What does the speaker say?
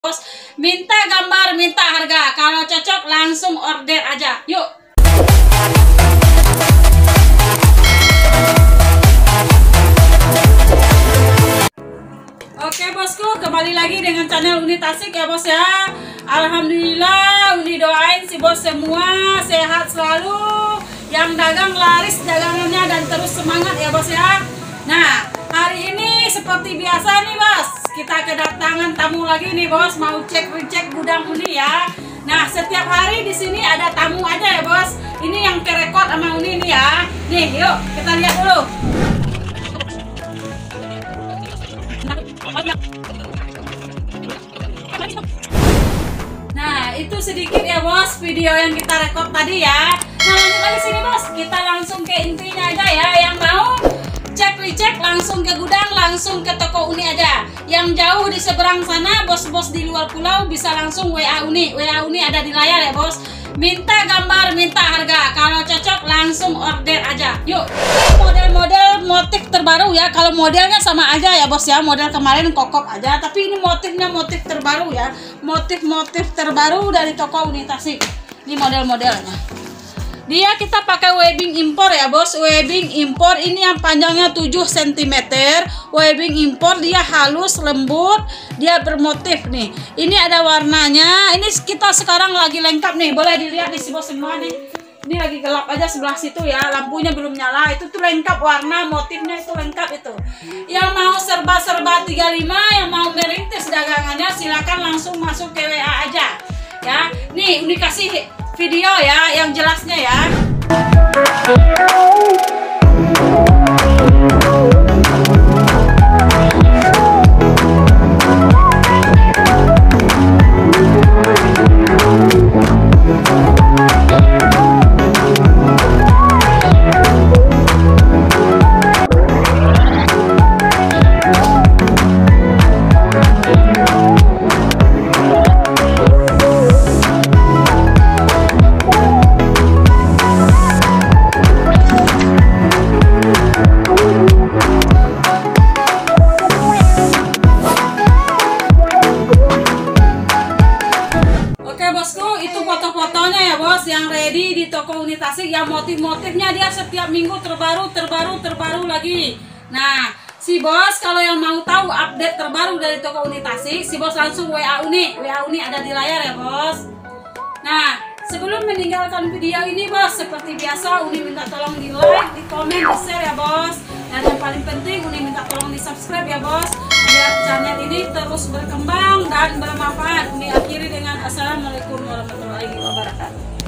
Bos, minta gambar, minta harga. Kalau cocok langsung order aja. Yuk. Oke bosku, kembali lagi dengan channel Uni Tasik ya bos ya. Alhamdulillah, Uni doain si bos semua sehat selalu. Yang dagang laris dagangannya dan terus semangat ya bos ya. Nah, hari ini seperti biasa nih bos, kita kedatangan tamu lagi nih bos, mau cek gudang Uni ya. Nah, setiap hari di sini ada tamu aja ya bos. Ini yang kerekod sama Uni nih ya. Nih, yuk kita lihat dulu. Nah, itu sedikit ya bos video yang kita rekod tadi ya. Nah, lanjut lagi sini bos, kita langsung ke intinya aja ya. Yang mau cek langsung ke gudang, langsung ke toko Uni aja. Yang jauh di seberang sana, bos-bos di luar pulau bisa langsung WA Uni. WA Uni ada di layar ya bos. Minta gambar, minta harga. Kalau cocok langsung order aja. Yuk, model-model motif terbaru ya. Kalau modelnya sama aja ya bos ya. Model kemarin kokop aja, tapi ini motifnya motif terbaru ya. Motif-motif terbaru dari toko Uni Tasik. Ini model-modelnya. Dia kita pakai webbing impor ya bos. Webbing impor ini yang panjangnya 7 cm. Webbing impor, dia halus, lembut, dia bermotif nih. Ini ada warnanya. Ini kita sekarang lagi lengkap nih. Boleh dilihat di si bos semua nih. Ini lagi gelap aja sebelah situ ya. Lampunya belum nyala. Itu tuh lengkap warna, motifnya itu lengkap itu. Yang mau serba-serba 35, yang mau merintis dagangannya silakan langsung masuk ke WA aja. Ya. Nih, Uni kasih video ya yang jelasnya ya. Foto-fotonya ya bos yang ready di toko Uni Tasik, yang motif-motifnya dia setiap minggu terbaru lagi. Nah, si bos kalau yang mau tahu update terbaru dari toko Uni Tasik, si bos langsung WA Uni. WA Uni ada di layar ya bos. Nah, sebelum meninggalkan video ini bos, seperti biasa Uni minta tolong di like, di komen, di share ya bos. Dan yang paling penting Uni minta tolong di subscribe ya bos, biar channel ini terus berkembang dan bermanfaat. Uni akhiri dengan assalamualaikum warahmatullahi wabarakatuh.